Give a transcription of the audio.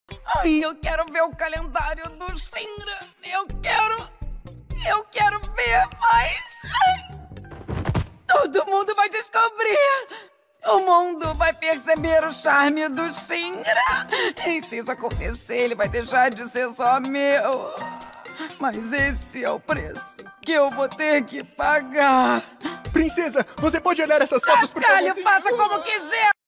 Ai, eu quero ver o calendário do Shinra. Eu quero ver, mas... todo mundo vai descobrir. O mundo vai perceber o charme do Shinra. E se isso acontecer, ele vai deixar de ser só meu. Mas esse é o preço que eu vou ter que pagar. Princesa, você pode olhar essas fotos por Cascalho, favor? faça como quiser.